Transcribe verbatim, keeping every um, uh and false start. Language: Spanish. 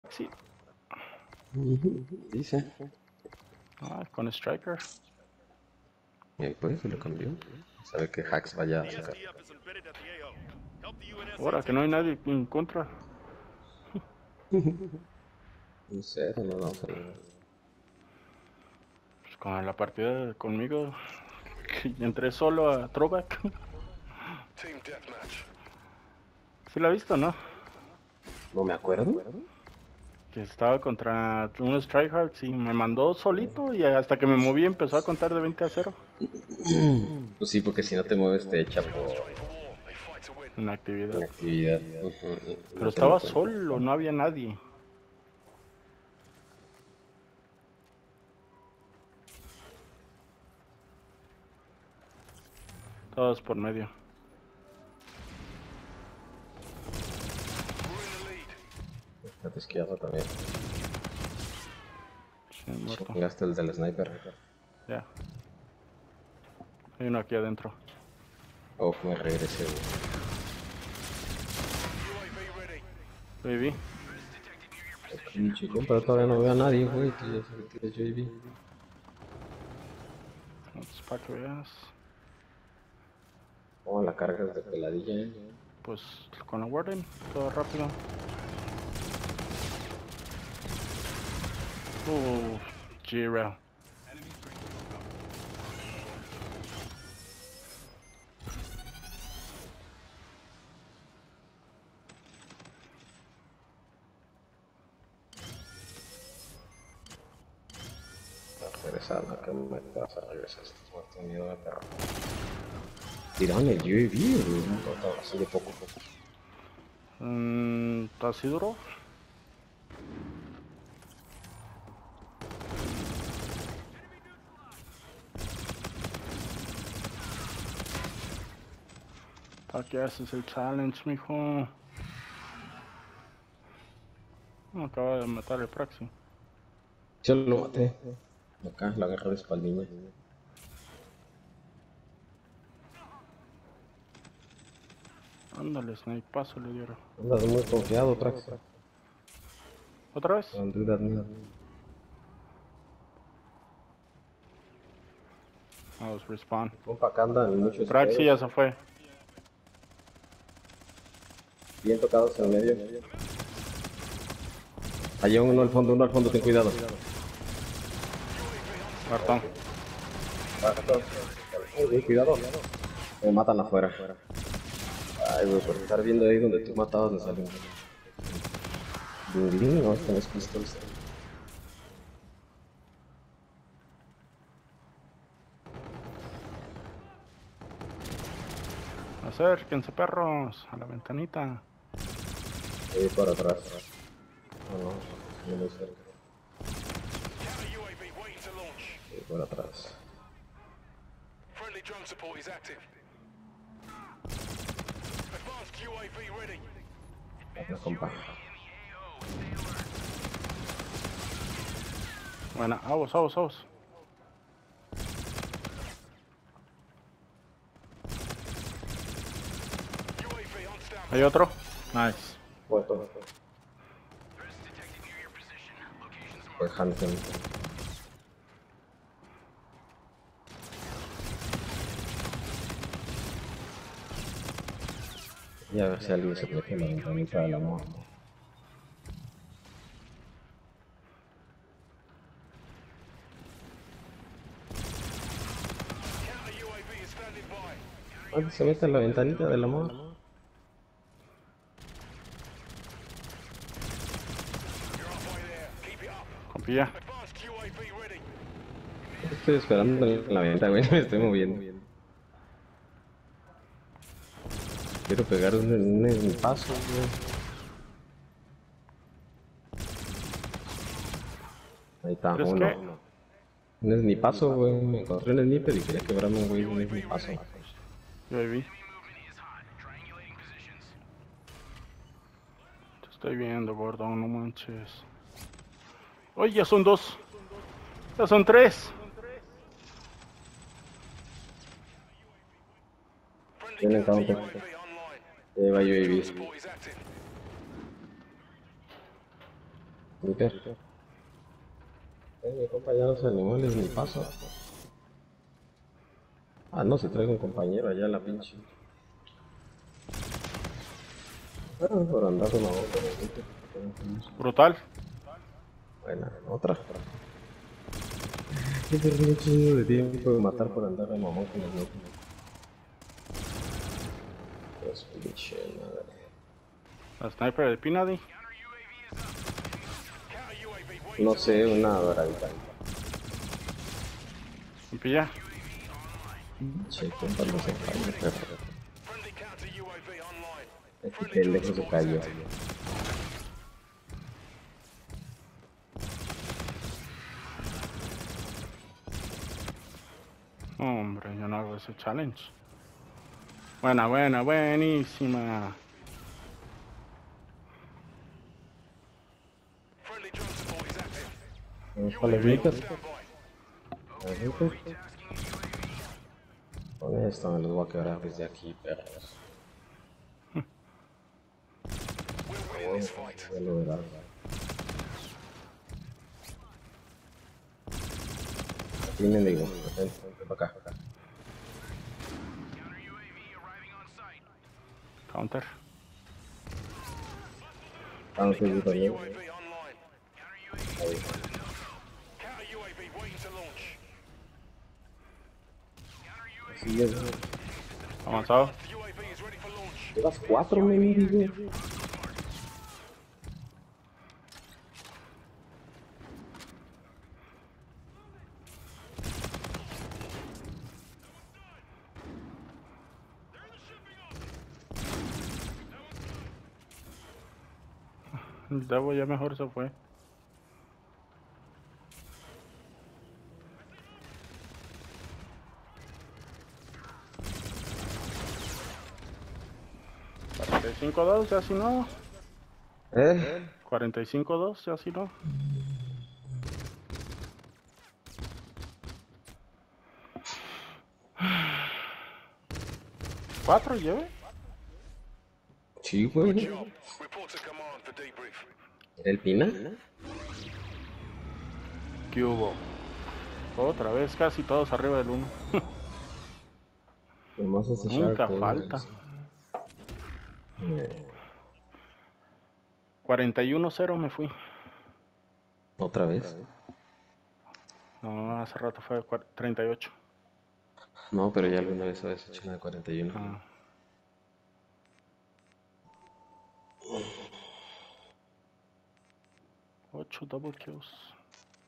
Sí. Dice. Ah, con Striker. Bien, pues, se lo cambió. Sabe que Hacks vaya a sacar. Ahora que no hay nadie en contra. No sé, no vamos a ver. Pues con la partida conmigo, que entré solo a Throwback. ¿Sí la has visto, no? No me acuerdo. Que estaba contra unos tryhards y me mandó solito y hasta que me moví empezó a contar de veinte a cero Pues sí, porque si no te mueves te echa por en actividad. inactividad. Ujú, y Pero no te lo estaba cuenta. solo, no había nadie. Todos por medio. La te izquierda también. Sí, muerto. Chingaste el del sniper. Ya. Hay uno aquí adentro. Oh, me regresé, Lo vi. güey. Chico, pero todavía no veo a nadie, güey. Que ya se tira J B. Entonces, para que veas. Oh, la cargas de peladilla, eh. Pues con la Warden, todo rápido. Uh, G-Rail. Regresando, que me vas a regresar. Estás muerto de miedo de perro. Tiraron el U A V, güey. Un total así de poco a poco. Mm, ¿así duró? ¿Para qué haces el challenge, mijo? No, acaba de matar el Praxi. Yo lo maté. Acá, la agarré de espaldilla. Ándale, snipe, paso le dieron. Andas muy confiado, Trax. ¿Otra vez? Don't do that, man. Vamos, respawn. Compa, acá andan muchos Praxi ya pedos. se fue. Bien tocados en el medio. Hay uno al fondo, uno al fondo, ten cuidado. Cartón. Ay, güey, cuidado. Me matan afuera. Ay, güey, por estar viendo ahí donde tú matabas me salió. Ding, no, este no es pistols. Acérquense, perros, a la ventanita. Ahí por atrás. No, no, no muy cerca. Ahí por atrás. Acá, compa. Bueno, vamos, vamos, vamos. Hay otro. Nice. Muerto. Fue Hansen. Y a ver si alguien se mete en la ventanita de la moto. ¿Alguien se mete en la ventanita del amor? Confía. Estoy esperando en la venta, güey, me estoy moviendo. Quiero pegar un, un, un paso, güey. Ahí está, ¿Crees uno. que? Un snipazo, güey. Me encontré un sniper y quería quebrarme un güey, un snipazo. Yo ahí vi. Te estoy viendo, gordo, no manches. Oye, ya son dos. Ya son tres. Tienen counter. Lleva U A V. Sniper. Eh, mi compañero se animó y ni paso. Ah, no, si traigo un compañero allá en la pinche. Ah, por andar de mamón con el sniper. Brutal. Buena, otra. Yo perdí un chingo de tiempo de matar por andar de mamón con el sniper. Pues pinche madre. La sniper de Pinady. No sé, una doradita. Me pilla. Che, compa, no se falla, perro. Este pendejo se cayó. Hombre, yo no hago ese challenge. Buena, buena, buenísima. Vamos para los sniper. Los sniper. Con esto me los voy a quebrar desde aquí, perros. Ya lo verás. Aquí me digo, vente, vente para acá, acá. Counter. Vamos a seguir también. Ahí. Así es. Avanzado. Llevas cuatro, me digo. El Debo ya mejor se fue. cuarenta y cinco dos, ya si no. ¿Eh? cuarenta y cinco dos, ya si no. ¿Cuatro lleve? Sí, güey. ¿Era el Pina? ¿Qué hubo? Otra vez casi todos arriba del uno. Nomás ese Nunca Shark, falta. eh, cuarenta y uno cero me fui. ¿Otra vez? No, hace rato fue treinta y ocho. No, pero ya alguna vez habías hecho una de cuarenta y uno. Ah. ocho double kills.